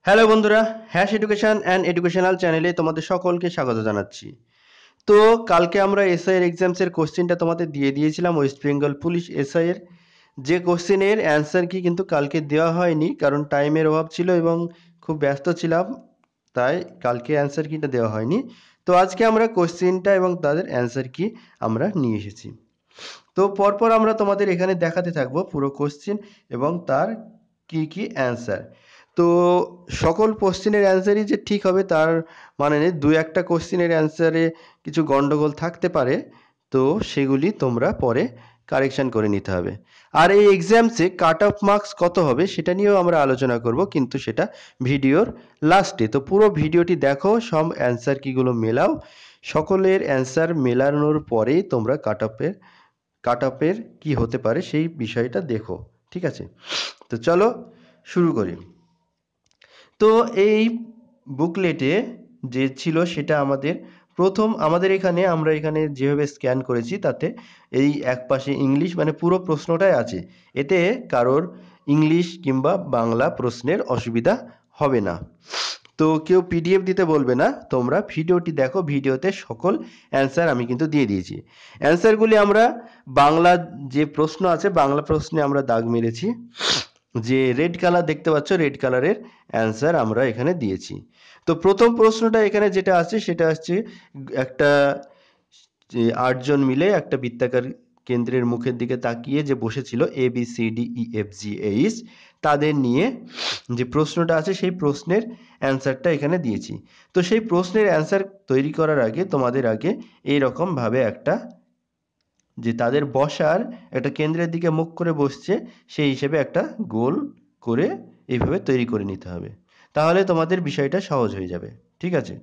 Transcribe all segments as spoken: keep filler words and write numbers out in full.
Hello বন্ধুরা, hash education and educational চ্যানেলে তোমাদের সকলকে স্বাগত জানাচ্ছি। তো কালকে আমরা এসআই এর এক্সামসের কোশ্চেনটা তোমাদের দিয়ে দিয়েছিলাম, ওয়েস্ট বেঙ্গল পুলিশ এসআই এর যে কোশ্চেনের অ্যান্সার কি কিন্তু কালকে দেওয়া হয়নি, কারণ টাইমের অভাব ছিল এবং খুব ব্যস্ত ছিলাম, তাই কালকে অ্যান্সার কিটা দেওয়া হয়নি। তো আজকে আমরা কোশ্চেনটা এবং তাদের অ্যান্সার কি আমরা নিয়ে এসেছি। তো পরপর আমরা তোমাদের এখানে দেখাতে থাকবো পুরো কোশ্চেন এবং তার কি কি অ্যান্সার। তো সকল কোশ্চেনের অ্যান্সারই যে ঠিক হবে তার মানে নেই, দু একটা কোশ্চেনের অ্যান্সারে কিছু গন্ডগোল থাকতে পারে, তো সেগুলি তোমরা পরে কারেকশান করে নিতে হবে। আর এই এক্সামসে কাট অফ মার্কস কত হবে সেটা নিয়েও আমরা আলোচনা করব, কিন্তু সেটা ভিডিওর লাস্টে। তো পুরো ভিডিওটি দেখো, সব অ্যান্সার কিগুলো মেলাও, সকলের অ্যান্সার মেলানোর পরেই তোমরা কাট অফের কাট অফের কী হতে পারে সেই বিষয়টা দেখো, ঠিক আছে? তো চলো শুরু করি। তো এই বুকলেটে যে ছিল সেটা আমাদের প্রথম, আমাদের এখানে আমরা এখানে যেভাবে স্ক্যান করেছি তাতে এই এক পাশে ইংলিশ মানে পুরো প্রশ্নটাই আছে, এতে কারোর ইংলিশ কিংবা বাংলা প্রশ্নের অসুবিধা হবে না। তো কেউ পিডিএফ দিতে বলবে না, তোমরা ভিডিওটি দেখো, ভিডিওতে সকল অ্যান্সার আমি কিন্তু দিয়ে দিয়েছি। অ্যান্সারগুলি আমরা বাংলা যে প্রশ্ন আছে বাংলা প্রশ্নে আমরা দাগ মেরেছি, যে রেড কালার দেখতে পাচ্ছ রেড কালারের অ্যান্সার আমরা এখানে দিয়েছি। তো প্রথম প্রশ্নটা এখানে যেটা আছে সেটা হচ্ছে একটা যে আটজন মিলে একটা বৃত্তাকার কেন্দ্রের মুখের দিকে তাকিয়ে যে বসেছিল A B C D E F G H, তাদের নিয়ে যে প্রশ্নটা আছে সেই প্রশ্নের অ্যান্সারটা এখানে দিয়েছি। তো সেই প্রশ্নের অ্যান্সার তৈরি করার আগে তোমাদের আগে এইরকমভাবে একটা যে তাদের বসার একটা কেন্দ্রের দিকে মুখ করে বসছে সেই হিসেবে একটা গোল করে এইভাবে তৈরি করে নিতে হবে, তাহলে তোমাদের বিষয়টা সহজ হয়ে যাবে, ঠিক আছে?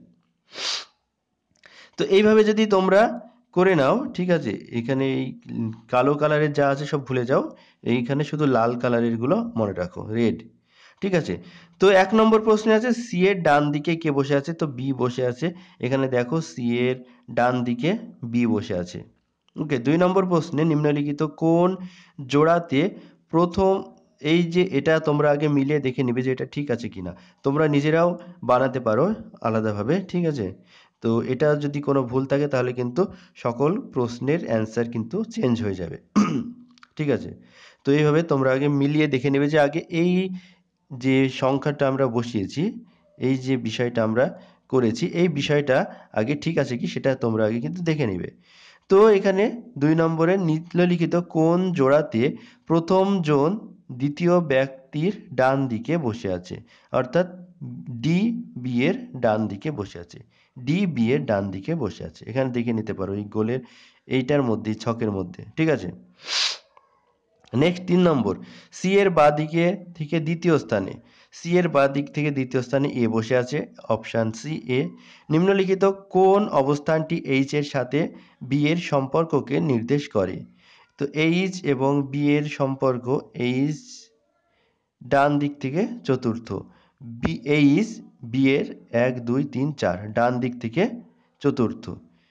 তো এইভাবে যদি তোমরা করে নাও, ঠিক আছে, এখানে এই কালো কালারের যা আছে সব ভুলে যাও, এইখানে শুধু লাল কালারেরগুলো মনে রাখো, রেড, ঠিক আছে? তো এক নম্বর প্রশ্নে আছে সি এর ডান দিকে কে বসে আছে, তো বি বসে আছে। এখানে দেখো সি এর ডান দিকে বি বসে আছে। ওকে, দুই নম্বর প্রশ্নে নিম্নলিখিত কোন জোড়াতে প্রথম, এই যে এটা তোমরা আগে মিলিয়ে দেখে নিবে যে এটা ঠিক আছে কিনা, তোমরা নিজেরাও বানাতে পারো আলাদাভাবে, ঠিক আছে? তো এটা যদি কোনো ভুল থাকে তাহলে কিন্তু সকল প্রশ্নের অ্যান্সার কিন্তু চেঞ্জ হয়ে যাবে, ঠিক আছে? তো এইভাবে তোমরা আগে মিলিয়ে দেখে নেবে যে আগে এই যে সংখ্যাটা আমরা বসিয়েছি, এই যে বিষয়টা আমরা করেছি, এই বিষয়টা আগে ঠিক আছে কি সেটা তোমরা আগে কিন্তু দেখে নেবে। তো এখানে দুই নম্বরে নিম্নলিখিত কোন জোড়াতে প্রথম জন দ্বিতীয় ব্যক্তির ডান দিকে বসে আছে, অর্থাৎ ডি বি এর ডান দিকে বসে আছে, ডি বি এর ডান দিকে বসে আছে, এখানে দেখে নিতে পারো এই গোলের এইটার মধ্যে, ছকের মধ্যে, ঠিক আছে? নেক্সট তিন নম্বর, সি এর বাঁ দিকে থেকে দ্বিতীয় স্থানে, সি এর বাঁ দিক থেকে দ্বিতীয় স্থানে এ বসে আছে, অপশান সি এ। নিম্নলিখিত কোন অবস্থানটি এইচ এর সাথে বি এর সম্পর্ককে নির্দেশ করে, তো এইচ এবং বি এর সম্পর্ক, এইচ ডান দিক থেকে চতুর্থ, বি এইচ বি এর এক দুই তিন চার, ডান দিক থেকে চতুর্থ,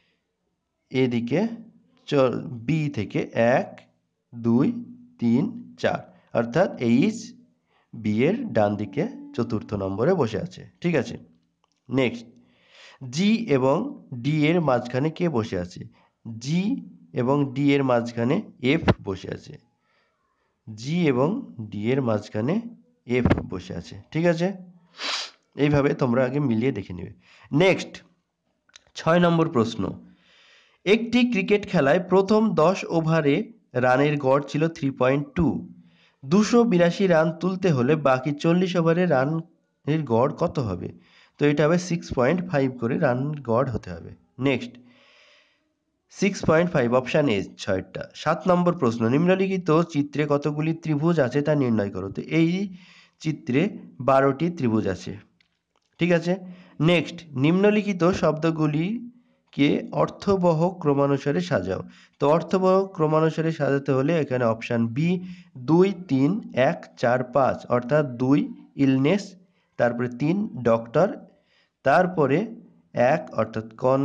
এদিকে বি থেকে এক দুই তিন চার, অর্থাৎ এইচ বি এর ডান দিকে চতুর্থ নম্বরে বসে আছে, ঠিক আছে? নেক্সট, জি এবং ডি এর মাঝখানে কে বসে আছে, জি এবং ডি এর মাঝখানে এফ বসে আছে, জি এবং ডি এর মাঝখানে এফ বসে আছে, ঠিক আছে? এইভাবে তোমরা আগে মিলিয়ে দেখে নেবে। নেক্সট ছয় নম্বর প্রশ্ন, একটি ক্রিকেট খেলায় প্রথম দশ ওভারে রানের গড় ছিল থ্রি পয়েন্ট টু, দুশো বিরাশি রান তুলতে হলে বাকি চল্লিশ ওভারে রানের গড় কত হবে, তো এটা হবে সিক্স পয়েন্ট ফাইভ করে রান গড় হতে হবে। Next six point five, option A ছয়টা। সাত নম্বর প্রশ্ন, নিম্নলিখিত চিত্রে কতগুলি ত্রিভুজ আছে তা নির্ণয় করো, তো এই চিত্রে বারোটি ত্রিভুজ আছে, ঠিক আছে? নেক্সট, নিম্নলিখিত শব্দগুলিকে অর্থবহ ক্রমানুসারে সাজাও, তো অর্থবহ ক্রমানুসারে সাজাতে হলে এখানে অপশান বি দুই তিন এক চার পাঁচ, অর্থাৎ দুই ইলনেস, তারপরে তিন ডক্টর, তারপরে এক অর্থাৎ কন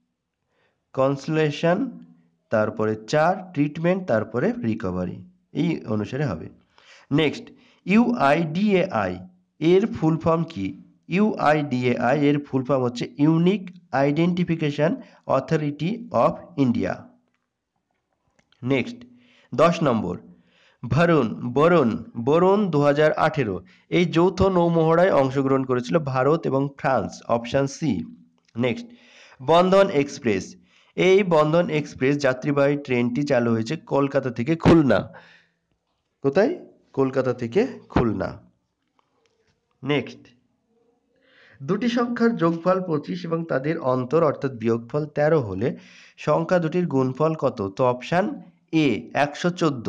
কনসলেশন, তারপরে চার ট্রিটমেন্ট, তারপরে রিকভারি, এই অনুসারে হবে। Next U I D A I, এর ফুল ফর্ম কি? ইউআইডিএআই এর ফুল ফর্ম হচ্ছে unique identification authority of India. Next দশ নম্বর, ভারুন বরুণ বরুণ দু হাজার আঠেরো এই যৌথ নৌমহড়ায় অংশগ্রহণ করেছিল ভারত এবং France, option C. Next Bandhan express, এই বন্ধন এক্সপ্রেস যাত্রীবাহী ট্রেনটি চালু হয়েছে কলকাতা থেকে খুলনা। কোথায়? কলকাতা থেকে খুলনা। নেক্সট দুটি সংখ্যার যোগফল পঁচিশ এবং তাদের অন্তর অর্থাৎ বিয়োগফল তেরো হলে সংখ্যা দুটির গুণফল কত? তো অপশান এ একশো চোদ্দ।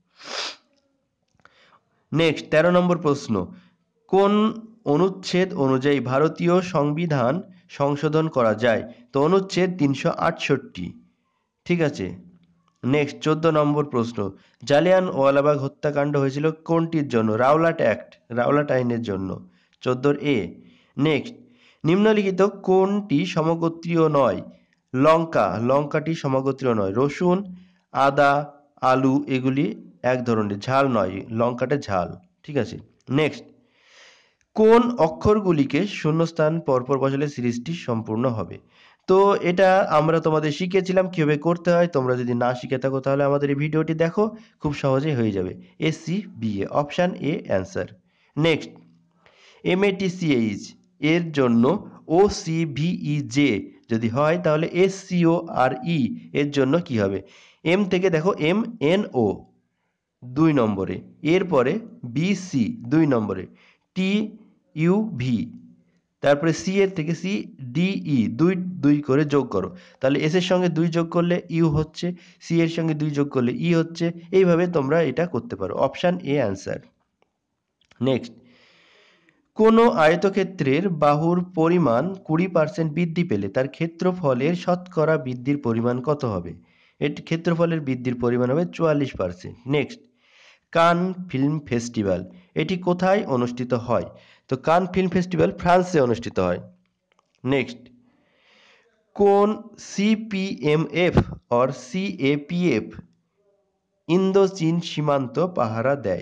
নেক্সট তেরো নম্বর প্রশ্ন, কোন অনুচ্ছেদ অনুযায়ী ভারতীয় সংবিধান সংশোধন করা যায়? তো অনুচ্ছেদ তিনশো আটষট্টি। ঠিক আছে। নেক্সট চোদ্দ নম্বর প্রশ্ন, জালিয়ানওয়ালাবাগ হত্যাকাণ্ড হয়েছিল কোনটির জন্য? রাওলাট অ্যাক্ট, রাওলাট আইনের জন্য, চোদ্দোর এ। নেক্সট নিম্নলিখিত কোনটি সমগোত্রীয় নয়? লঙ্কা, লঙ্কাটি সমগোত্রীয় নয়। রসুন, আদা, আলু এগুলি এক ধরনের, ঝাল নয়, লঙ্কাটা ঝাল। ঠিক আছে। নেক্সট কোন অক্ষরগুলিকে শূন্যস্থান পরপর বসালে সিরিজটি সম্পূর্ণ হবে? তো এটা আমরা তোমাদের শিখিয়েছিলাম কীভাবে করতে হয়। তোমরা যদি না শিখে থাকো তাহলে আমাদের এই ভিডিওটি দেখো, খুব সহজেই হয়ে যাবে। S C B A, option A answer. Next M A T C H এর জন্য O C V E J যদি হয় তাহলে এস সি ও আর ই এর জন্য কি হবে? এম থেকে দেখো এম এন ও দুই নম্বরে, এরপরে বি সি দুই নম্বরে, টি ইউ ভি, তারপরে সি এর থেকে সি ডি ই দুই দুই করে যোগ করো, তাহলে এস এর সঙ্গে দুই যোগ করলে ইউ হচ্ছে, সি এর সঙ্গে দুই যোগ করলে ই হচ্ছে। এইভাবে তোমরা এটা করতে পারো, অপশান এ অ্যান্সার। নেক্সট কোনো আয়তক্ষেত্রের বাহুর পরিমাণ কুড়ি পার্সেন্ট বৃদ্ধি পেলে তার ক্ষেত্রফলের শতকরা বৃদ্ধির পরিমাণ কত হবে? এটি ক্ষেত্রফলের বৃদ্ধির পরিমাণ হবে চুয়াল্লিশ percent. Next Cannes film festival এটি কোথায় অনুষ্ঠিত হয়? তো কান ফিল্ম ফেস্টিভ্যাল ফ্রান্সে অনুষ্ঠিত হয়। নেক্সট কোন সিপিএমএফ অর সিএপিএফ ইন্দো চীন সীমান্ত পাহারা দেয়?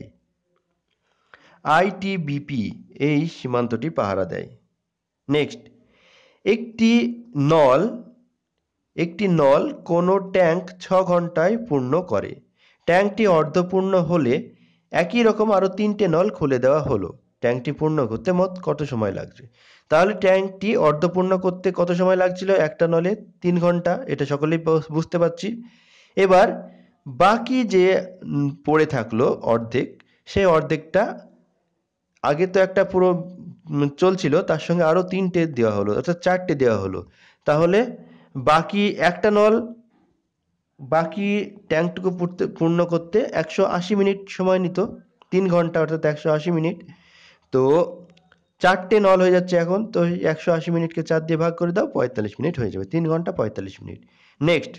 আইটিবিপি এই সীমান্তটি পাহারা দেয়। নেক্সট একটি নল একটি নল কোনো ট্যাঙ্ক ছ ঘন্টায় পূর্ণ করে। ট্যাঙ্কটি অর্ধপূর্ণ হলে একই রকম আরও তিনটে নল খুলে দেওয়া হলো, ট্যাঙ্কটি পূর্ণ করতে মোট কত সময় লাগছে? তাহলে ট্যাঙ্কটি অর্ধপূর্ণ করতে কত সময় লাগছিল একটা নলে? তিন ঘন্টা, এটা সকলেই বুঝতে পারছি। এবার বাকি যে পড়ে থাকলো অর্ধেক, সেই অর্ধেকটা আগে তো একটা পুরো চলছিল, তার সঙ্গে আরও তিনটে দেওয়া হলো, অর্থাৎ চারটে দেওয়া হলো। তাহলে বাকি একটা নল বাকি ট্যাঙ্কটুকু পূর্তে পূর্ণ করতে একশো আশি মিনিট সময় নিত, তিন ঘন্টা অর্থাৎ একশো আশি মিনিট। তো চারটে নল হয়ে যাচ্ছে এখন, তো একশো আশি মিনিটকে চার দিয়ে ভাগ করে দাও, পঁয়তাল্লিশ মিনিট হয়ে যাবে, তিন ঘন্টা পঁয়তাল্লিশ মিনিট। নেক্সট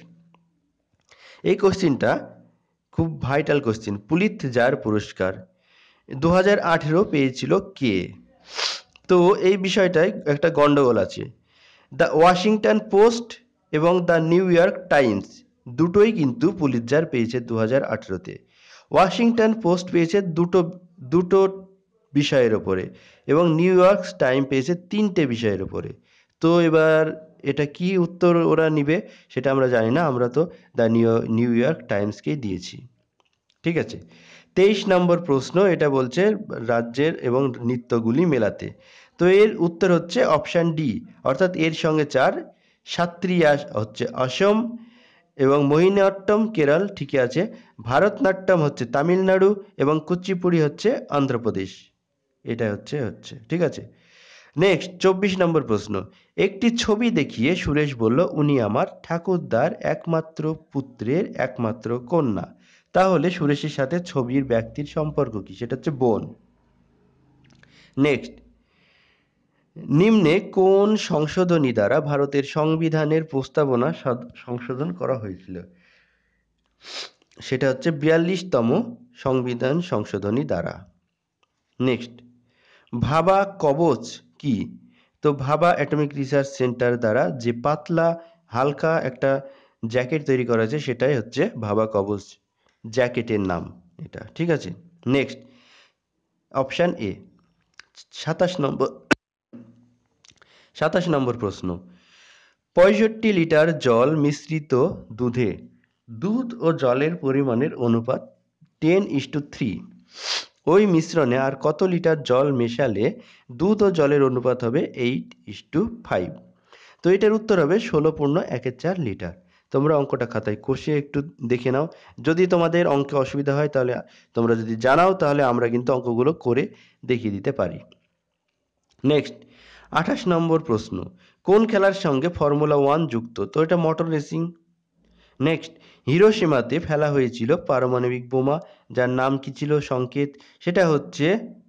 এই কোশ্চিনটা খুব ভাইটাল কোশ্চিন, পুলিৎজার পুরস্কার দু হাজার আঠেরো পেয়েছিল কে? তো এই বিষয়টায় একটা গন্ডগোল আছে। দ্য ওয়াশিংটন পোস্ট এবং দ্য নিউ ইয়র্ক টাইমস দুটোই কিন্তু পুলিৎজার পেয়েছে দু হাজার আঠেরোতে। ওয়াশিংটন পোস্ট পেয়েছে দুটো দুটো বিষয়ের ওপরে এবং নিউ ইয়র্ক টাইম পেয়েছে তিনটে বিষয়ের ওপরে। তো এবার এটা কি উত্তর ওরা নিবে সেটা আমরা জানি না, আমরা তো দ্য নিউ নিউ ইয়র্ক টাইমসকেই দিয়েছি। ঠিক আছে। তেইশ নম্বর প্রশ্ন, এটা বলছে রাজ্যের এবং নৃত্যগুলি মেলাতে। তো এর উত্তর হচ্ছে অপশান ডি, অর্থাৎ এর সঙ্গে চার, সাত্রিয়া হচ্ছে অসম এবং মোহিনীঅট্টম কেরল, ঠিকই আছে। ভারতনাট্যম হচ্ছে তামিলনাড়ু এবং কুচিপুড়ি হচ্ছে অন্ধ্রপ্রদেশ। এটা হচ্ছে হচ্ছে ঠিক আছে। নেক্সট চব্বিশ নম্বর প্রশ্ন, একটি ছবি দেখিয়ে সুরেশ বলল উনি আমার ঠাকুরদার একমাত্র পুত্রের একমাত্র কন্যা। তাহলে সুরেশের সাথে ছবির ব্যক্তির সম্পর্ক কি? সেটা হচ্ছে বোন। নেক্সট নিম্নে কোন সংশোধনী দ্বারা ভারতের সংবিধানের প্রস্তাবনা সংশোধন করা হয়েছিল? সেটা হচ্ছে বিয়াল্লিশতম সংবিধান সংশোধনী দ্বারা। নেক্সট ভাবা কবচ কি? তো ভাবা অ্যাটমিক রিসার্চ সেন্টার দ্বারা যে পাতলা হালকা একটা জ্যাকেট তৈরি করা হয়েছে সেটাই হচ্ছে ভাবা কবচ জ্যাকেটের নাম এটা। ঠিক আছে। নেক্সট অপশান এ সাতাশ নম্বর সাতাশ নম্বর প্রশ্ন, পঁয়ষট্টি লিটার জল মিশ্রিত দুধে দুধ ও জলের পরিমাণের অনুপাত টেন ইস টু থ্রি। ওই মিশ্রণে আর কত লিটার জল মেশালে দুধ ও জলের অনুপাত হবে এইট ইস টু ফাইভ। তো এটার উত্তর হবে ষোলো পূর্ণ একের চার লিটার। তোমরা অঙ্কটা খাতায় কষে একটু দেখে নাও। যদি তোমাদের অঙ্কে অসুবিধা হয় তাহলে তোমরা যদি জানাও তাহলে আমরা কিন্তু অঙ্কগুলো করে দেখিয়ে দিতে পারি। নেক্সট, আঠাশ নম্বর প্রশ্ন, কোন খেলার সঙ্গে ফর্মুলা ওয়ান যুক্ত? তো এটা মোটর রেসিং। নেক্সট, হিরোশিমাতে ফেলা হয়েছিল পারমাণবিক বোমা, যার নাম কি ছিল? সংকেত। সেটা হচ্ছে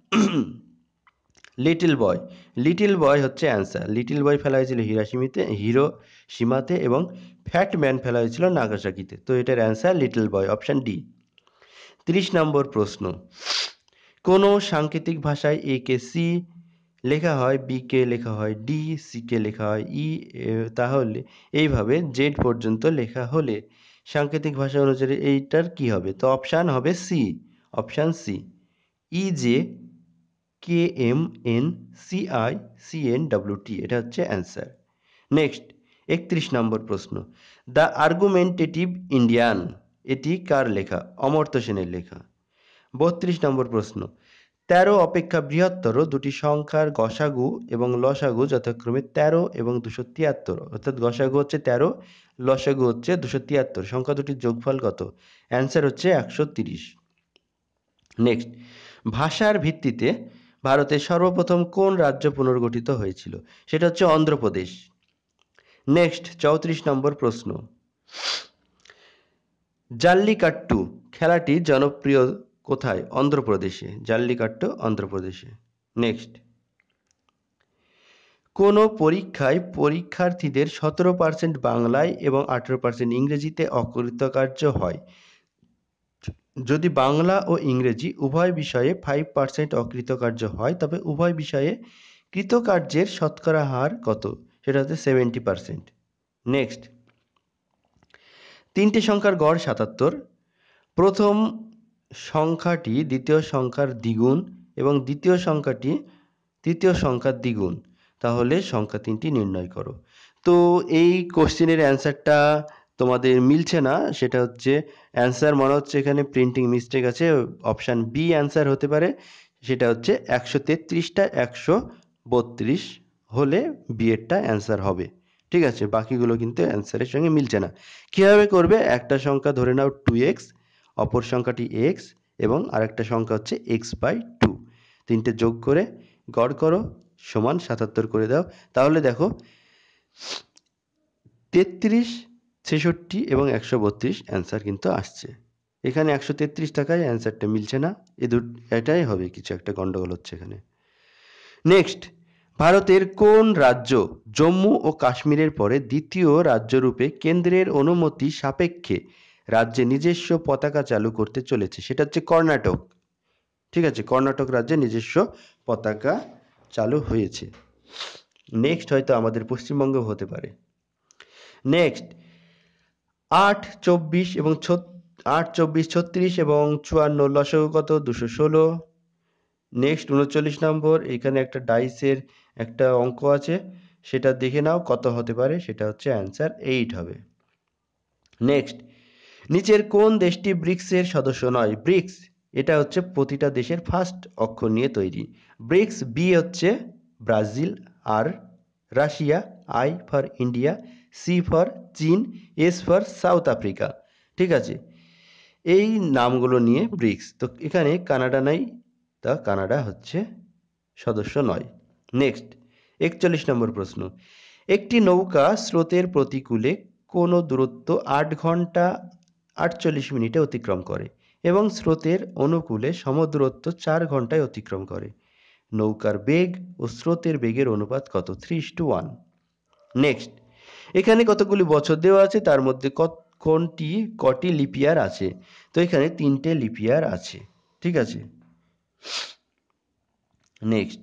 লিটল বয়। লিটল বয় হচ্ছে অ্যান্সার। লিটল বয় ফেলা হয়েছিল হিরাশিমিতে হিরোশিমাতে এবং ফ্যাট ম্যান ফেলা হয়েছিল নাগাসাকিতে। তো এটার answer little boy, option D. তিরিশ নম্বর প্রশ্ন, কোনো সাংকেতিক ভাষায় এ কে সি লেখা হয়, বি কে লেখা হয় ডি, সি কে লেখা হয় ই, তাহলে এইভাবে জেড পর্যন্ত লেখা হলে সাংকেতিক ভাষা অনুসারে এইটার কি হবে? তো অপশান হবে C, option C, E J K M N C I C N W T, এটা হচ্ছে অ্যান্সার। নেক্সট, একত্রিশ নম্বর প্রশ্ন, দ্য আর্গুমেন্টেটিভ ইন্ডিয়ান, এটি কার লেখা? অমর্ত্য সেনের লেখা। বত্রিশ নম্বর প্রশ্ন, তেরো অপেক্ষা বৃহত্তর দুটি সংখ্যার গসাগু এবং লসাগু যথাক্রমে তেরো এবং দুশো তিয়াত্তর, অর্থাৎ গসাগু হচ্ছে তেরো, লসাগু হচ্ছে দুশো তিয়াত্তর, সংখ্যা দুটির যোগফল কত? অ্যান্সার হচ্ছে একশো তিরিশ। নেক্সট, ভাষার ভিত্তিতে ভারতের সর্বপ্রথম কোন রাজ্য পুনর্গঠিত হয়েছিল? সেটা হচ্ছে অন্ধ্রপ্রদেশ। নেক্সট, চৌত্রিশ নম্বর প্রশ্ন, জাল্লিকাট্টু খেলাটি জনপ্রিয় কোথায়? অন্ধ্রপ্রদেশে। জাল্লিকাট্টু অন্ধ্রপ্রদেশে। নেক্সট, কোনো পরীক্ষায় পরীক্ষার্থীদের সতেরো পার্সেন্ট বাংলায় এবং আঠেরো পার্সেন্ট ইংরেজিতে অকৃতকার্য হয়, যদি বাংলা ও ইংরেজি উভয় বিষয়ে ফাইভ পার্সেন্ট অকৃতকার্য হয় তবে উভয় বিষয়ে কৃতকার্যের শতকরা হার কত? সেটা হচ্ছে সেভেন্টি পার্সেন্ট। নেক্সট, তিনটে সংখ্যার গড় সাতাত্তর, প্রথম সংখ্যাটি দ্বিতীয় সংখ্যার দ্বিগুণ এবং দ্বিতীয় সংখ্যাটি তৃতীয় সংখ্যার দ্বিগুণ, তাহলে সংখ্যা তিনটি নির্ণয় করো। তো এই কোশ্চেনের অ্যান্সারটা তোমাদের মিলছে না, সেটা হচ্ছে অ্যান্সার মনে হচ্ছে এখানে প্রিন্টিং মিস্টেক আছে, অপশান বি অ্যান্সার হতে পারে। সেটা হচ্ছে একশো তেত্রিশটা একশো বত্রিশ হলে বি এরটা অ্যান্সার হবে। ঠিক আছে, বাকিগুলো কিন্তু অ্যান্সারের সঙ্গে মিলছে না। কীভাবে করবে? একটা সংখ্যা ধরে নাও টু এক্স, অপর সংখ্যাটি এক্স এবং আরেকটা সংখ্যা হচ্ছে এক্স বাই টু, তিনটে যোগ করে গড় করো সমান সাতাত্তর করে দাও, তাহলে দেখো তেত্রিশ, ছেষট্টি এবং একশো বত্রিশ অ্যান্সার কিন্তু আসছে। এখানে একশো তেত্রিশ টাকায় অ্যান্সারটা মিলছে না, এ দু এটাই হবে, কিছু একটা গন্ডগোল হচ্ছে এখানে। নেক্সট, ভারতের কোন রাজ্য জম্মু ও কাশ্মীরের পরে দ্বিতীয় রাজ্যরূপে কেন্দ্রের অনুমতি সাপেক্ষে রাজ্যে নিজস্ব পতাকা চালু করতে চলেছে? সেটা হচ্ছে কর্ণাটক। ঠিক আছে, কর্ণাটক রাজ্যে নিজস্ব পতাকা চালু হয়েছে। নেক্সট হয়তো আমাদের পশ্চিমবঙ্গ হতে পারে। নেক্সট, আট চব্বিশ এবং আট চব্বিশ ছত্রিশ এবং চুয়ান্ন লসাগু কত? দুশো ষোলো। নেক্সট, উনচল্লিশ নম্বর, এখানে একটা ডাইসের একটা অঙ্ক আছে, সেটা দেখে নাও কত হতে পারে, সেটা হচ্ছে অ্যান্সার এইট হবে। নেক্সট, নিচের কোন দেশটি ব্রিক্সের সদস্য নয়? ব্রিক্স এটা হচ্ছে প্রতিটা দেশের ফার্স্ট অক্ষর নিয়ে তৈরি। ব্রিক্স, বি হচ্ছে ব্রাজিল, আর Russia, I for India, C for চীন, এস ফর সাউথ আফ্রিকা। ঠিক আছে, এই নামগুলো নিয়ে ব্রিক্স। তো এখানে কানাডা নাই, তা কানাডা হচ্ছে সদস্য নয়। নেক্সট, একচল্লিশ নম্বর প্রশ্ন, একটি নৌকা স্রোতের প্রতিকূলে কোনো দূরত্ব আট ঘন্টা আটচল্লিশ মিনিটে অতিক্রম করে এবং স্রোতের অনুকূলে সমদূরত্ব চার ঘন্টায় অতিক্রম করে, নৌকার বেগ ও স্রোতের বেগের অনুপাত কত? Three is to one. Next, এখানে কতগুলি বছর দেওয়া আছে, তার মধ্যে কত কোনটি কটি লিপিয়ার আছে? তো এখানে তিনটে লিপিয়ার আছে। ঠিক আছে। নেক্সট,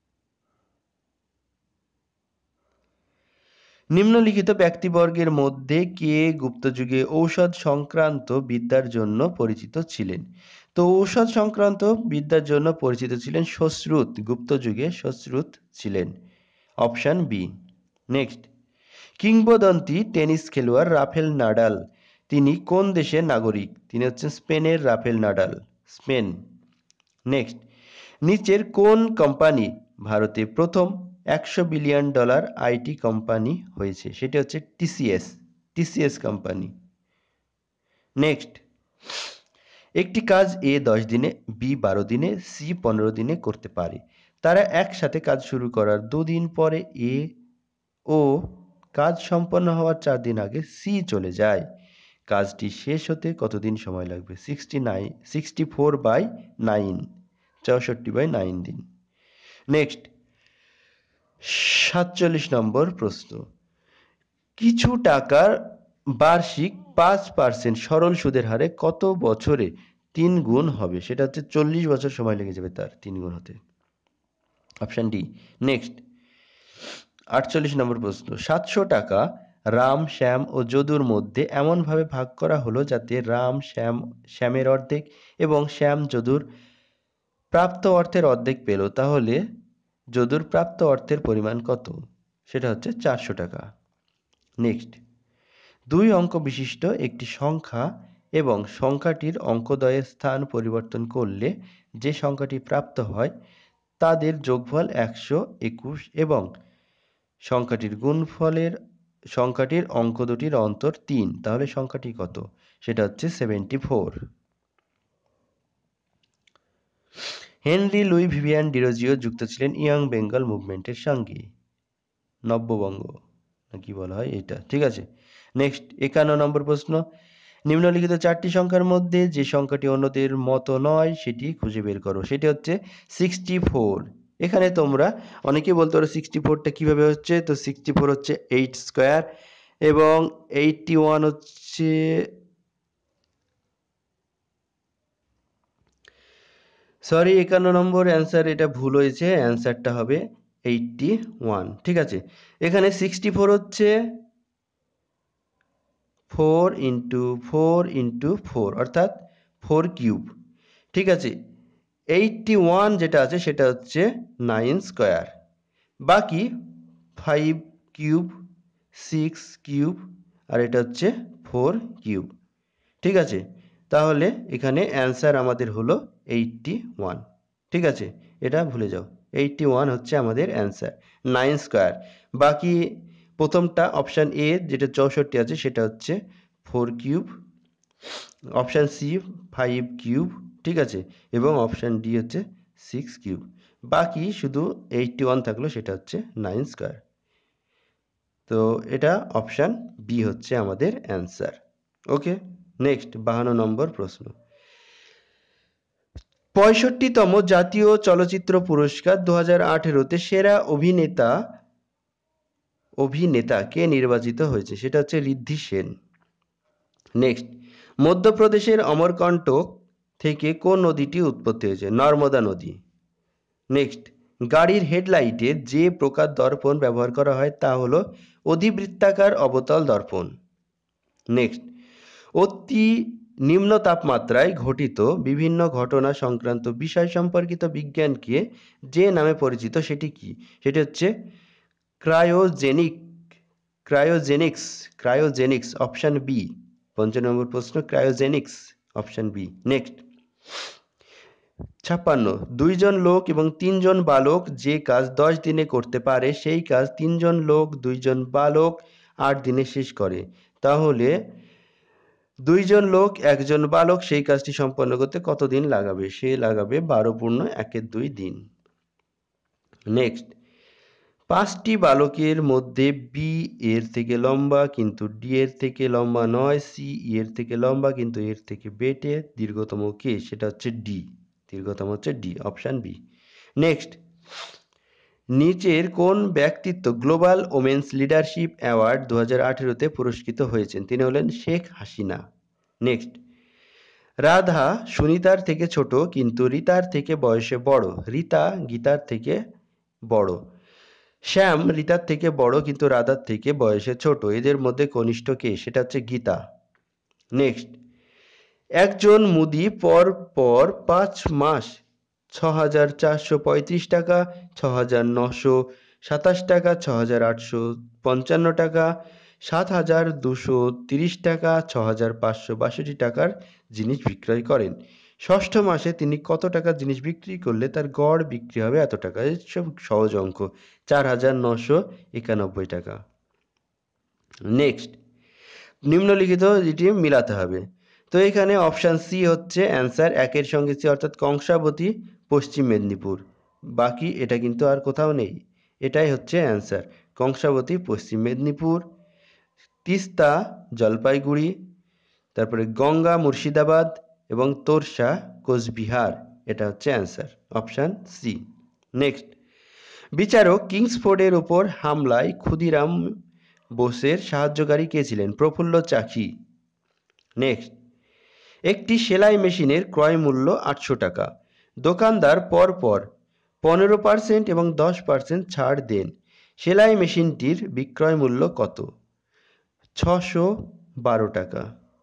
নিম্নলিখিত ব্যক্তিবর্গের মধ্যে কে গুপ্তযুগে ঔষধ সংক্রান্ত বিদ্যার জন্য পরিচিত ছিলেন? তো ঔষধ সংক্রান্ত বিদ্যার জন্য পরিচিত ছিলেন সশ্রুত, গুপ্ত যুগে সশ্রুত ছিলেন, অপশন বি। নেক্সট, কিংবদন্তি টেনিস খেলোয়াড় রাফেল নাডাল তিনি কোন দেশের নাগরিক? তিনি হচ্ছেন স্পেনের রাফেল নাডাল, স্পেন। নেক্সট, নিচের কোন কোম্পানি ভারতে প্রথম একশো বিলিয়ন ডলার আইটি কোম্পানি হয়েছে? সেটি হচ্ছে টিসিএস, টিসিএস কোম্পানি। নেক্সট, একটি কাজ এ দশ দিনে, বি বারো দিনে, সি পনেরো দিনে করতে পারে। তারা একসাথে কাজ শুরু করার দুদিন পরে এ ও কাজ সম্পন্ন হওয়ার চার দিন আগে সি চলে যায়। কাজটি শেষ হতে কতদিন সময় লাগবে? Sixty nine sixty four by nine, চৌষট্টি বাই নাইন দিন। নেক্সট, সাতচল্লিশ নম্বর প্রশ্ন, কিছু টাকার বার্ষিক পাঁচ পার্সেন্ট সরল সুদের হারে কত বছরে তিন গুণ হবে? সেটা হচ্ছে চল্লিশ বছর সময় লেগে যাবে তার তিন গুণ হতে, অপশন ডি। নেক্সট, আটচল্লিশ নম্বর প্রশ্ন, সাতশো টাকা রাম, শ্যাম ও যদুর মধ্যে এমনভাবে ভাগ করা হলো যাতে রাম শ্যাম শ্যামের অর্ধেক এবং শ্যাম যদুর প্রাপ্ত অর্থের অর্ধেক পেল, তাহলে যদুর প্রাপ্ত অর্থের পরিমাণ কত? সেটা হচ্ছে চারশো টাকা। নেক্সট, দুই অঙ্ক বিশিষ্ট একটি সংখ্যা এবং সংখ্যাটির অঙ্কদ্বয়ের স্থান পরিবর্তন করলে যে সংখ্যাটি প্রাপ্ত হয় তাদের যোগফল একশো একুশ এবং সংখ্যাটির গুণফলের সংখ্যাটির অঙ্ক দুটির অন্তর তিন, তাহলে সংখ্যাটি কত? সেটা হচ্ছে সেভেন্টি ফোর। হেনরি লুই ভিভিয়ান ডিরোজিও যুক্ত ছিলেন ইয়াং বেঙ্গল মুভমেন্টের সঙ্গে, নব্যবঙ্গ কি বলা হয় এটা, ঠিক আছে। নেক্সট, একান্ন নম্বর প্রশ্ন, নিম্নলিখিত চারটি সংখ্যার মধ্যে যে সংখ্যাটি অন্যদের মতো নয় সেটি খুঁজে বের করো। সেটি হচ্ছে সিক্সটি ফোর। এখানে তোমরা অনেকে বলতে পারো সিক্সটি ফোরটা কীভাবে হচ্ছে, তো সিক্সটি ফোর হচ্ছে এইট স্কোয়ার এবং এইটটি ওয়ান হচ্ছে সরি একান্ন নম্বর অ্যান্সার, এটা ভুল হয়েছে, অ্যান্সারটা হবে এইটটি ওয়ান, ঠিক আছে। এখানে সিক্সটি ফোর হচ্ছে four into four into four অর্থাৎ ফোর কিউব, ঠিক আছে। এইটটি ওয়ান যেটা আছে সেটা হচ্ছে নাইন স্কোয়ার, বাকি ফাইভ কিউব, সিক্স কিউব আর এটা হচ্ছে ফোর কিউব, ঠিক আছে। তাহলে এখানে অ্যান্সার আমাদের হলো এইটটি ওয়ান, ঠিক আছে, এটা ভুলে যাও। এইটটি ওয়ান হচ্ছে আমাদের অ্যান্সার, নাইন স্কোয়ার। বাকি প্রথমটা অপশান এ যেটা চৌষট্টি আছে সেটা হচ্ছে four cube, option C five cube, ঠিক আছে, এবং অপশান ডি হচ্ছে সিক্স কিউব। বাকি শুধু এইটটি ওয়ান থাকলো সেটা হচ্ছে নাইন স্কোয়ার। তো এটা অপশান বি হচ্ছে আমাদের অ্যান্সার। ওকে, নেক্সট বাহান্ন নম্বর প্রশ্ন, পঁয়ষট্টিতম জাতীয় চলচ্চিত্র পুরস্কার দু হাজার আঠেরোতে সেরা অভিনেতা অভিনেতা কে নির্বাচিত হয়েছে? সেটা হচ্ছে ঋদ্ধি সেন। নেক্সট, মধ্যপ্রদেশের অমরকন্টক থেকে কোন নদীটি উৎপত্তি হয়েছে? নর্মদা নদী। নেক্সট, গাড়ির হেডলাইটে যে প্রকার দর্পণ ব্যবহার করা হয় তা হলো অধিবৃত্তাকার অবতল দর্পণ। নেক্সট, অতি নিম্ন তাপমাত্রায় ঘটিত বিভিন্ন ঘটনা সংক্রান্ত বিষয় সম্পর্কিত বিজ্ঞানকে যে নামে পরিচিত সেটি কি? সেটি হচ্ছে cryogenic cryogenics cryogenics option B. পঞ্চাশ নম্বর প্রশ্ন, ক্রায়োজেনিক্স অপশান বি। নেক্সট, ছাপ্পান্ন, দুইজন লোক এবং তিনজন বালক যে কাজ দশ দিনে করতে পারে সেই কাজ তিনজন লোক দুইজন বালক আট দিনে শেষ করে, তাহলে দুইজন লোক একজন বালক সেই কাজটি সম্পন্ন করতে কতদিন লাগাবে? সে লাগাবে বারো পূর্ণ একের দুই দিন। নেক্সট, পাঁচটি বালকের মধ্যে বি এর থেকে লম্বা কিন্তু ডি এর থেকে লম্বা নয়, সি এর থেকে লম্বা কিন্তু এর থেকে বেটে, দীর্ঘতম কে? সেটা হচ্ছে ডি, দীর্ঘতম হচ্ছে ডি, অপশান বি। নেক্সট, নিচের কোন ব্যক্তিত্ব গ্লোবাল ওমেন্স লিডারশিপ অ্যাওয়ার্ড দু হাজার আঠেরোতে পুরস্কৃত হয়েছেন? তিনি হলেন শেখ হাসিনা। নেক্সট, রাধা সুনিতার থেকে ছোট কিন্তু রীতার থেকে বয়সে বড়, রীতা গীতার থেকে বড়। শ্যাম রীতার থেকে বড় কিন্তু রাধার থেকে বয়সে ছোট, এদের মধ্যে কনিষ্ঠ কে? সেটা হচ্ছে গীতা। নেক্সট, একজন মুদি পর পর পাঁচ মাস ছ হাজার চারশো পঁয়ত্রিশ টাকা, ছ হাজার নশো সাতাশ টাকা, ছ হাজার আটশো পঞ্চান্ন টাকা, সাত হাজার দুশো তিরিশ টাকা, ছ হাজার পাঁচশো বাষট্টি টাকার জিনিস বিক্রয় করেন। ষষ্ঠ মাসে তিনি কত টাকার জিনিস বিক্রি করলে তার গড় বিক্রি হবে এত টাকা। সব সহজ অঙ্ক, চার হাজার নশো একানব্বই টাকা। নেক্সট, নিম্নলিখিত যেটি মিলাতে হবে। তো এখানে অপশান সি হচ্ছে অ্যান্সার, একের সঙ্গে সি অর্থাৎ কংসাবতী পশ্চিম মেদিনীপুর। বাকি এটা কিন্তু আর কোথাও নেই, এটাই হচ্ছে অ্যান্সার, কংসাবতী পশ্চিম মেদিনীপুর। তিস্তা জলপাইগুড়ি, তারপরে গঙ্গা মুর্শিদাবাদ এবং তোরসা কোচবিহার, এটা হচ্ছে অ্যান্সার, অপশান সি। নেক্সট, বিচারক কিংসফোর্ডের ওপর হামলায় ক্ষুদিরাম বোসের সাহায্যকারী কে ছিলেন? প্রফুল্ল চাকি। নেক্সট, একটি সেলাই মেশিনের ক্রয় মূল্য আটশো টাকা, দোকানদার পরপর পনেরো পার্সেন্ট এবং দশ পার্সেন্ট ছাড় দেন, সেলাই মেশিনটির বিক্রয় মূল্য কত? ছশো বারো টাকা।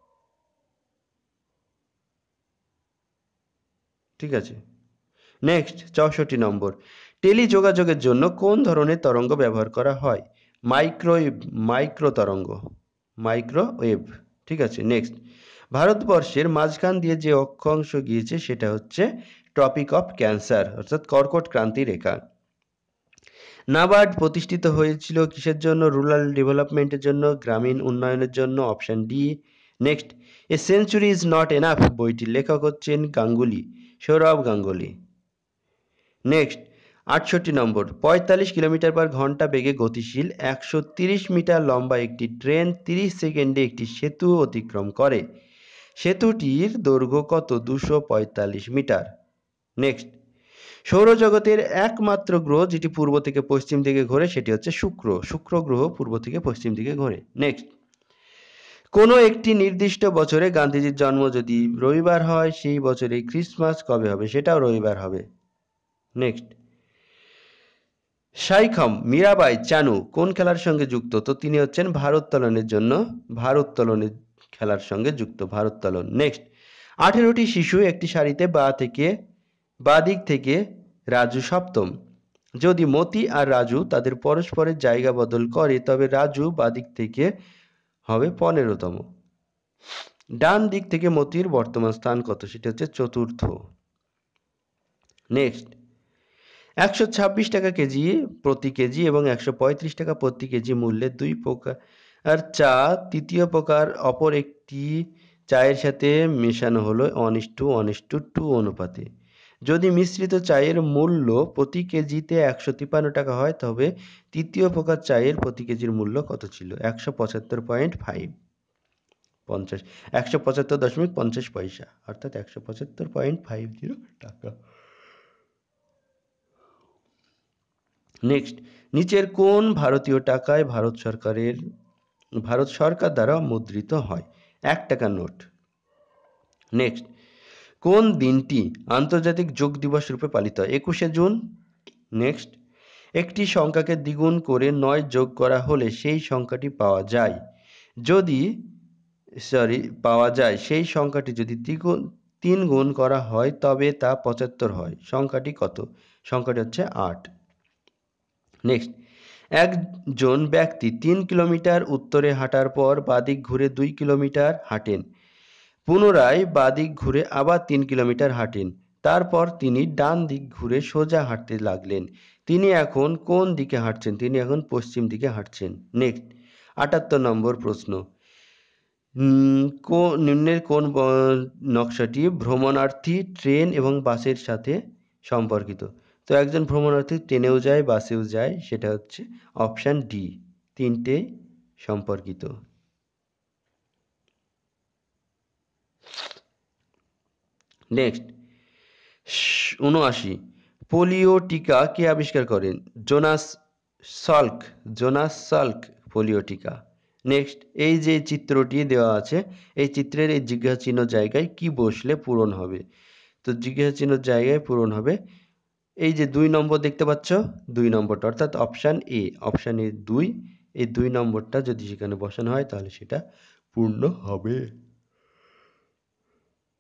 ঠিক আছে। নেক্সট, চৌষট্টি নম্বর, টেলিযোগাযোগের জন্য কোন ধরনের তরঙ্গ ব্যবহার করা হয়? মাইক্রোওয়েভ, মাইক্রো তরঙ্গ, মাইক্রোওয়েভ। ঠিক আছে। নেক্সট, ভারতবর্ষের মাঝখান দিয়ে যে অক্ষাংশ গিয়েছে সেটা হচ্ছে ট্রপিক অফ ক্যান্সার অর্থাৎ কর্কট ক্রান্তি রেখা। নাবার্ড প্রতিষ্ঠিত হয়েছিল কিসের জন্য? রুরাল ডেভেলপমেন্টের জন্য, গ্রামীণ উন্নয়নের জন্য, option D. Next, a century is not enough বইটির লেখক হচ্ছেন গাঙ্গুলি, সৌরভ গাঙ্গুলি। নেক্সট, আটষট্টি নম্বর, পঁয়তাল্লিশ কিলোমিটার পার ঘন্টা বেগে গতিশীল একশো তিরিশ মিটার লম্বা একটি ট্রেন তিরিশ সেকেন্ডে একটি সেতু অতিক্রম করে, সেতুটির দৈর্ঘ্য কত? দুশো পঁয়তাল্লিশ মিটার। নেক্সট, সৌরজগতের একমাত্র গ্রহ যেটি পূর্ব থেকে পশ্চিম দিকে ঘোরে সেটি হচ্ছে শুক্র, শুক্র গ্রহ পূর্ব থেকে পশ্চিম দিকে ঘোরে। নেক্সট, কোনো একটি নির্দিষ্ট বছরে গান্ধীজির জন্ম যদি রবিবার হয় সেই বছরে ক্রিসমাস কবে হবে? সেটাও রবিবার হবে। নেক্সট, সাইখম মীরাবাই চানু কোন খেলার সঙ্গে যুক্ত? তো তিনি হচ্ছেন ভারোত্তোলনের জন্য, ভারোত্তোলনের খেলার সঙ্গে যুক্ত, ভারোত্তোলন। নেক্সট, আঠেরোটি শিশু একটি সারিতে বা থেকে বা দিক থেকে রাজু সপ্তম, যদি মতি আর রাজু তাদের পরস্পরের জায়গা বদল করে তবে রাজু বাদিক থেকে হবে পনেরোতম। ডান দিক থেকে মতির বর্তমান স্থান কত? সেটা হচ্ছে চতুর্থ। নেক্সট, একশো ছাব্বিশ টাকা কেজি প্রতি কেজি এবং একশো পঁয়ত্রিশ টাকা প্রতি কেজি মূল্যে দুই প্রকার চা তৃতীয় প্রকার অপর একটি চায়ের সাথে মেশানো হলো one is to one is to two অনুপাতে। যদি মিশ্রিত চায়ের মূল্য প্রতি কেজিতে একশো তিপ্পান্ন টাকা হয় তবে তৃতীয় প্রকার চায়ের প্রতি কেজির মূল্য কত ছিল? একশো পঁচাত্তর পয়েন্ট ফাইভ পঞ্চাশ একশো পঁচাত্তর দশমিক পঞ্চাশ পয়সা অর্থাৎ একশো পঁচাত্তর পয়েন্ট ফাইভ জিরো টাকা। নেক্সট, নিচের কোন ভারতীয় টাকায় ভারত সরকারের ভারত সরকার দ্বারা মুদ্রিত হয়? এক টাকার নোট। নেক্সট, কোন দিনটি আন্তর্জাতিক যোগ দিবস রূপে পালিত হয়? একুশে জুন। নেক্সট, একটি সংখ্যাকে দ্বিগুণ করে নয় যোগ করা হলে সেই সংখ্যাটি পাওয়া যায় যদি সরি পাওয়া যায় সেই সংখ্যাটি যদি দ্বিগুণ তিন গুণ করা হয় তবে তা পঁচাত্তর হয়, সংখ্যাটি কত? সংখ্যাটি হচ্ছে আট। নেক্সট, একজন ব্যক্তি তিন কিলোমিটার উত্তরে হাঁটার পর বাদিক ঘুরে দুই কিলোমিটার হাঁটেন, পুনরায় বাদিক ঘুরে আবার তিন কিলোমিটার হাঁটেন, তারপর তিনি ডান দিক ঘুরে সোজা হাঁটতে লাগলেন, তিনি এখন কোন দিকে হাঁটছেন? তিনি এখন পশ্চিম দিকে হাঁটছেন। নেক্সট, আটাত্তর নম্বর প্রশ্ন, নিম্নের কোন নকশাটি ভ্রমণার্থী ট্রেন এবং বাসের সাথে সম্পর্কিত? তো একজন ভ্রমণার্থী ট্রেনেও যায় বাসেও যায়, সেটা হচ্ছে অপশান ডি, তিনটেই সম্পর্কিত। নেক্সট, উনআশি, পোলিও টিকা কে আবিষ্কার করেন? Jonas Salk, Jonas Salk polio টিকা। নেক্সট, এই যে চিত্রটি দেওয়া আছে এই চিত্রের এই জিজ্ঞাসা চিহ্ন জায়গায় কি বসলে পূরণ হবে? তো জিজ্ঞাসা চিহ্ন জায়গায় পূরণ হবে এই যে দুই নম্বর দেখতে পাচ্ছ, দুই নম্বরটা অর্থাৎ অপশান এ, অপশান এ দুই, এই দুই নম্বরটা যদি সেখানে বসানো হয় তাহলে সেটা পূর্ণ হবে।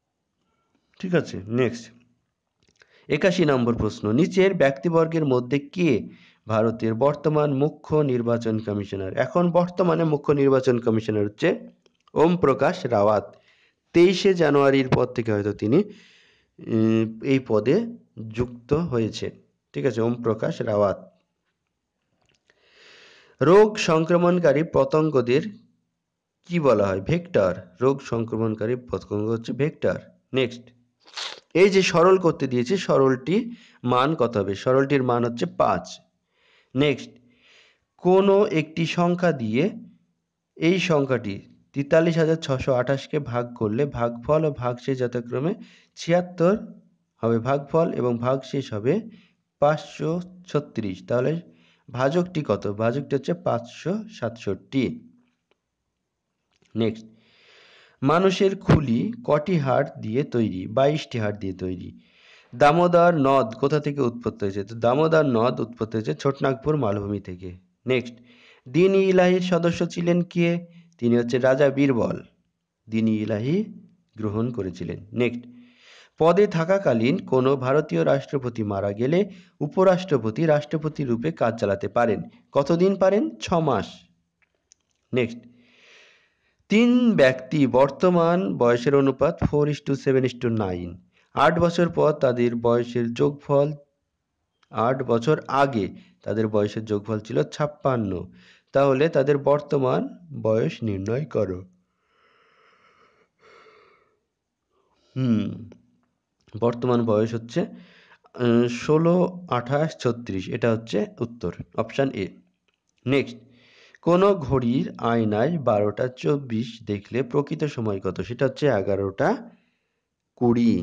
ঠিক আছে, নেক্সট একাশি নম্বর প্রশ্ন, নিচের ব্যক্তিবর্গের মধ্যে কে ভারতের বর্তমান মুখ্য নির্বাচন কমিশনার? এখন বর্তমানে মুখ্য নির্বাচন কমিশনার হচ্ছে ওম প্রকাশ রাওয়াত। তেইশে জানুয়ারির পর থেকে হয়তো তিনি এই পদে যুক্ত হয়েছে। ঠিক আছে, ওম প্রকাশ রাওয়াত। রোগ সংক্রমণকারী পতঙ্গদের কি বলা হয়? ভেক্টর। রোগ সংক্রমণকারী পতঙ্গ হচ্ছে ভেক্টর। নেক্সট, এই যে সরল করতে দিয়েছি, সরলটি মান কত হবে? সরলটির মান হচ্ছে পাঁচ। নেক্সট, কোনো একটি সংখ্যা দিয়ে এই সংখ্যাটি তেতাল্লিশ হাজার ছশো আঠাশকে ভাগ করলে ভাগফল ও ভাগশেষ যথাক্রমে ছিয়াত্তর হবে ভাগফল এবং ভাগশেষ হবে পাঁচশো ছত্রিশ। তাহলে ভাজকটি কত? ভাজকটি হচ্ছে পাঁচশো সাতষট্টি। নেক্সট, মানুষের খুলি কটি হাড় দিয়ে তৈরি? বাইশটি হাড় দিয়ে তৈরি। দামোদর নদ কোথা থেকে উৎপত্তি হয়েছে? তো দামোদর নদ উৎপত্তি হয়েছে ছোটনাগপুর মালভূমি থেকে। নেক্সট, দিন ইলাহির সদস্য ছিলেন কে? তিনি হচ্ছে রাজা বীরবল। দিন ইলাহি গ্রহণ করেছিলেন। নেক্সট, পদে থাকাকালীন কোনো ভারতীয় রাষ্ট্রপতি মারা গেলে উপরাষ্ট্রপতি রাষ্ট্রপতি রূপে কাজ চালাতে পারেন। কতদিন পারেন? ছ মাস। নেক্সট, তিন ব্যক্তি বর্তমান বয়সের অনুপাত four is to seven is to nine. আট বছর পর তাদের বয়সের যোগফল, আট বছর আগে তাদের বয়সের যোগফল ছিল ছাপ্পান্ন। তাহলে তাদের বর্তমান বয়স নির্ণয় করো। হুম বর্তমান বয়স হচ্ছে ষোলো আঠাশ ছত্রিশ, এটা হচ্ছে উত্তর, অপশান এ। নেক্সট, কোনো ঘড়ির আয়নায় বারোটা চব্বিশ দেখলে প্রকৃত সময় কত? সেটা হচ্ছে এগারোটা কুড়ি।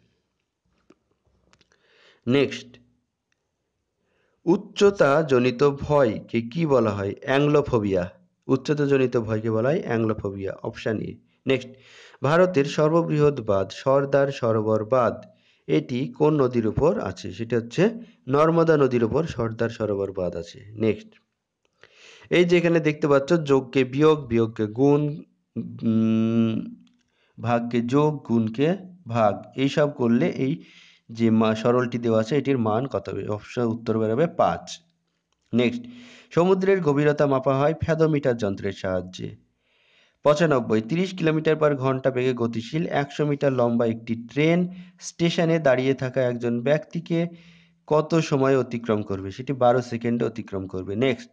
নেক্সট, উচ্চতা জনিত ভয়কে কি বলা হয়? অ্যাংলোফোবিয়া। উচ্চতা জনিত ভয়কে বলা হয় অ্যাংলোফোবিয়া, অপশান এ। নেক্সট, ভারতের সর্ববৃহৎ বাঁধ সর্দার সরোবর বাঁধ, এটি কোন নদীর উপর আছে? সেটা হচ্ছে নর্মদা নদীর উপর সর্দার সরোবর বাঁধ আছে। নেক্সট, এই যে এখানে দেখতে পাচ্ছ যোগকে বিয়োগ, বিয়োগকে গুণ, ভাগকে যোগ, গুণকে ভাগ, এইসব করলে এই যে মা সরলটি দেওয়া আছে এটির মান কত হবে? অপশন উত্তর বেরোবে পাঁচ। নেক্সট, সমুদ্রের গভীরতা মাপা হয় ফ্যাথোমিটার যন্ত্রের সাহায্যে। পঁচানব্বই, তিরিশ কিলোমিটার পার ঘন্টা বেগে গতিশীল একশো মিটার লম্বা একটি ট্রেন স্টেশনে দাঁড়িয়ে থাকা একজন ব্যক্তিকে কত সময় অতিক্রম করবে? সেটি বারো সেকেন্ডে অতিক্রম করবে। নেক্সট,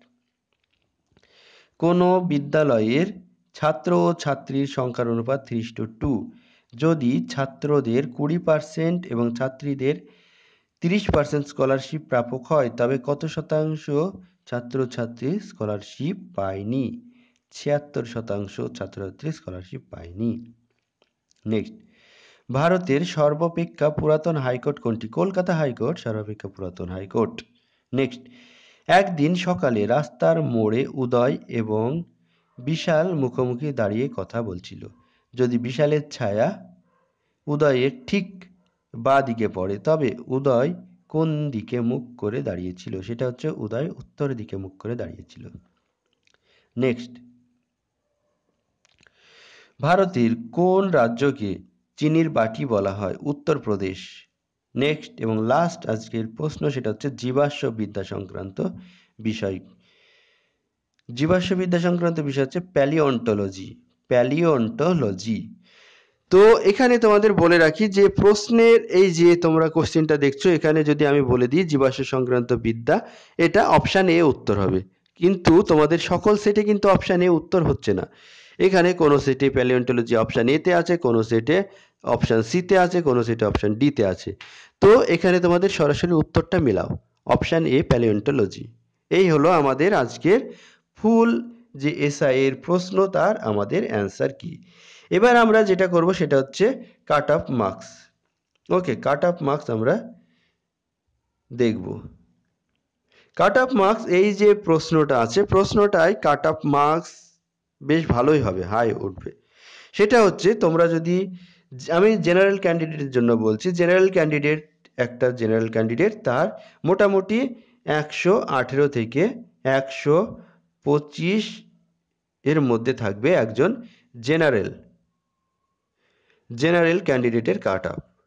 কোনো বিদ্যালয়ের ছাত্র ও ছাত্রীর সংখ্যার অনুপাত থ্রি ইস টু টু। যদি ছাত্রদের কুড়ি পার্সেন্ট এবং ছাত্রীদের তিরিশ পার্সেন্ট স্কলারশিপ প্রাপক হয় তবে কত শতাংশ ছাত্রছাত্রী স্কলারশিপ পায়নি? ছিয়াত্তর শতাংশ ছাত্রছাত্রী স্কলারশিপ পায়নি। নেক্সট, ভারতের সর্বাপেক্ষা পুরাতন হাইকোর্ট কোনটি? কলকাতা হাইকোর্ট সর্বাপেক্ষা পুরাতন হাইকোর্ট। নেক্সট, একদিন সকালে রাস্তার মোড়ে উদয় এবং বিশাল মুখোমুখি দাঁড়িয়ে কথা বলছিল। যদি বিশালের ছায়া উদয়ের ঠিক বাঁ দিকে পড়ে তবে উদয় কোন দিকে মুখ করে দাঁড়িয়েছিল? সেটা হচ্ছে উদয় উত্তর দিকে মুখ করে দাঁড়িয়েছিল। নেক্সট, ভারতের কোন রাজ্যকে চিনির বাটি বলা হয়? উত্তরপ্রদেশ। নেক্সট এবং লাস্ট আজকের প্রশ্ন, সেটা হচ্ছে জীবাশ্ম বিদ্যা সংক্রান্ত বিষয়। জীবাশ্ম বিদ্যা সংক্রান্ত বিষয় হচ্ছে প্যালিওন্টোলজি। প্যালিওন্টোলজি। তো এখানে তোমাদের বলে রাখি যে প্রশ্নের এই যে তোমরা কোশ্চেনটা দেখছো, এখানে যদি আমি বলে দিই জীবাশ্ম সংক্রান্ত বিদ্যা, এটা অপশান এ উত্তর হবে, কিন্তু তোমাদের সকল সেটে কিন্তু অপশান এ উত্তর হচ্ছে না। এখানে কোনো সেটে প্যালিওন্টোলজি অপশান এতে আছে, কোনো সেটে অপশান সিতে আছে, কোনো সেটে অপশান ডিতে আছে। তো এখানে তোমাদের সরাসরি উত্তরটা মেলাও, অপশান এ প্যালিওন্টোলজি। এই হলো আমাদের আজকের ফুল যে এসআই এর প্রশ্ন, তার আমাদের অ্যান্সার কি। এবার আমরা যেটা করব সেটা হচ্ছে cut off marks. Okay, cut off marks আমরা দেখব। কাট অফ মার্কস, এই যে প্রশ্নটা আছে, প্রশ্নটায় কাট অফ মার্কস বেশ ভালোই হবে, হাই উঠবে। সেটা হচ্ছে তোমরা যদি, আমি জেনারেল ক্যান্ডিডেটের জন্য বলছি, জেনারেল ক্যান্ডিডেট একটা জেনারেল ক্যান্ডিডেট তার মোটামুটি একশো আঠেরো থেকে একশো পঁচিশ এর মধ্যে থাকবে একজন জেনারেল জেনারেল ক্যান্ডিডেটের কাট অফ।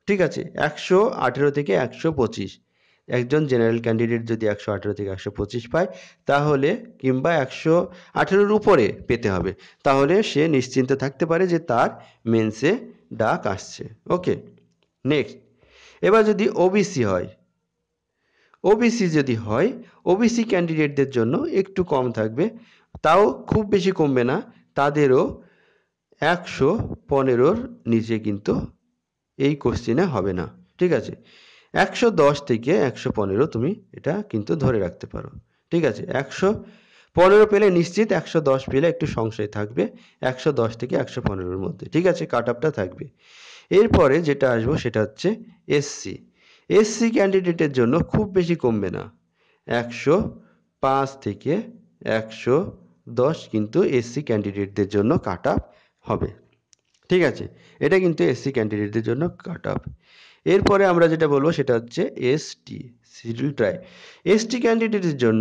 ঠিক আছে, একশো আঠেরো থেকে একশো পঁচিশ, একজন জেনারেল ক্যান্ডিডেট যদি একশো আঠেরো থেকে একশো পঁচিশ পায় তাহলে, কিংবা একশো আঠেরোর উপরে পেতে হবে, তাহলে সে নিশ্চিন্তে থাকতে পারে যে তার মেন্সে ডাক আসছে। ওকে, নেক্সট, এবার যদি ওবিসি হয়, ওবিসি যদি হয়, ওবিসি ক্যান্ডিডেটদের জন্য একটু কম থাকবে, তাও খুব বেশি কমবে না, তাদেরও একশো পনেরোর নিচে কিন্তু এই কোশ্চেনে হবে না। ঠিক আছে, একশো দশ থেকে একশো পনেরো তুমি এটা কিন্তু ধরে রাখতে পারো। ঠিক আছে, একশো পনেরো পেলে নিশ্চিত, একশো দশ পেলে একটু সংশয় থাকবে, একশো দশ থেকে একশো পনেরোর মধ্যে। ঠিক আছে, কাট আপটা থাকবে। এরপরে যেটা আসবো সেটা হচ্ছে এসসি। এসসি ক্যান্ডিডেটের জন্য খুব বেশি কমবে না, একশো পাঁচ থেকে একশো দশ কিন্তু এসসি ক্যান্ডিডেটদের জন্য কাট আপ হবে। ঠিক আছে, এটা কিন্তু এসসি ক্যান্ডিডেটদের জন্য কাট আপ। এরপরে আমরা যেটা বলবো সেটা হচ্ছে এসটি, শিডিউল ট্রাইব। এসটি ক্যান্ডিডেটের জন্য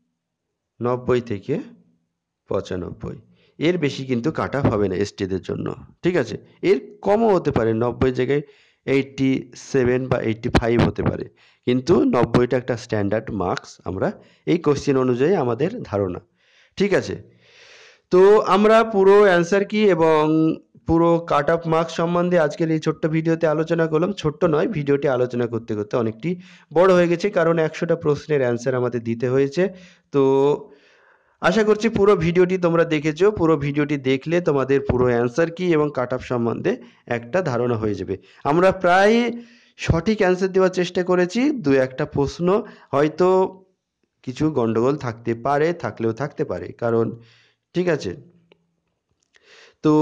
নব্বই থেকে পঁচানব্বই, এর বেশি কিন্তু কাট আপ হবে না এসটিদের জন্য। ঠিক আছে, এর কমও হতে পারে, নব্বই জায়গায় এইটটি সেভেন বা এইটটি ফাইভ হতে পারে, কিন্তু নব্বইটা একটা স্ট্যান্ডার্ড মার্কস আমরা এই কোশ্চেন অনুযায়ী আমাদের ধারণা। ঠিক আছে, তো আমরা পুরো অ্যান্সার কি এবং পুরো কাট অফ মার্কস সম্বন্ধে আজকের এই ছোট্ট ভিডিওতে আলোচনা করলাম। ছোট্ট নয়, ভিডিওটি আলোচনা করতে করতে অনেকটি বড় হয়ে গেছে, কারণ একশোটা প্রশ্নের অ্যান্সার আমাদের দিতে হয়েছে। তো আশা করছি পুরো ভিডিওটি তোমরা দেখেছো। পুরো ভিডিওটি দেখলে তোমাদের পুরো অ্যান্সার কি এবং কাট অফ সম্বন্ধে একটা ধারণা হয়ে যাবে। আমরা প্রায় সঠিক অ্যান্সার দেওয়ার চেষ্টা করেছি, দু একটা প্রশ্ন হয়তো কিছু গন্ডগোল থাকতে পারে, থাকলেও থাকতে পারে, কারণ ঠিক আছে। তো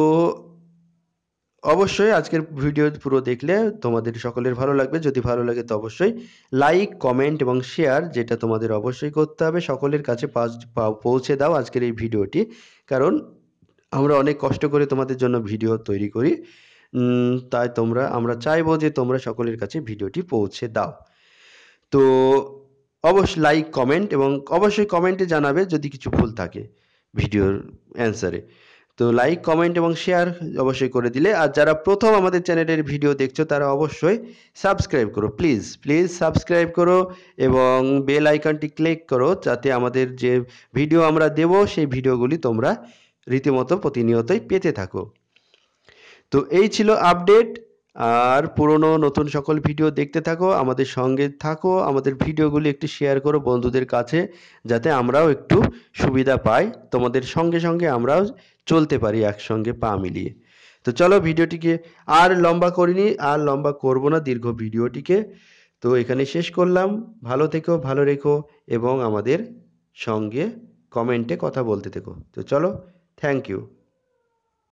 অবশ্যই আজকের ভিডিও পুরো দেখলে তোমাদের সকলের ভালো লাগবে। যদি ভালো লাগে তো অবশ্যই লাইক, কমেন্ট এবং শেয়ার, যেটা তোমাদের অবশ্যই করতে হবে, সকলের কাছে পৌঁছে দাও আজকের এই ভিডিওটি, কারণ আমরা অনেক কষ্ট করে তোমাদের জন্য ভিডিও তৈরি করি। তাই তোমরা, আমরা চাইবো যে তোমরা সকলের কাছে ভিডিওটি পৌঁছে দাও। তো অবশ্যই লাইক, কমেন্ট এবং অবশ্যই কমেন্টে জানাবে যদি কিছু ভুল থাকে ভিডিওর অ্যান্সারে। তো লাইক, কমেন্ট এবং শেয়ার অবশ্যই করে দিলে, আর যারা প্রথম আমাদের চ্যানেলের ভিডিও দেখছো তারা অবশ্যই সাবস্ক্রাইব করো, প্লিজ প্লিজ সাবস্ক্রাইব করো এবং বেল আইকনটি ক্লিক করো, যাতে আমাদের যে ভিডিও আমরা দেব সেই ভিডিওগুলি তোমরা রীতিমতো প্রতিনিয়তই পেতে থাকো। তো এই ছিল আপডেট, আর পুরনো নতুন সকল ভিডিও দেখতে থাকো, আমাদের সঙ্গে থাকো, আমাদের ভিডিওগুলি একটু শেয়ার করো বন্ধুদের কাছে, যাতে আমরাও একটু সুবিধা পাই, তোমাদের সঙ্গে সঙ্গে আমরাও চলতে পারি একসঙ্গে পা মিলিয়ে। তো চলো ভিডিওটিকে আর লম্বা করিনি, আর লম্বা করব না দীর্ঘ ভিডিওটিকে। তো এখানে শেষ করলাম। ভালো থেকো, ভালো রেখো এবং আমাদের সঙ্গে কমেন্টে কথা বলতে থেকো। তো চলো, থ্যাংক ইউ।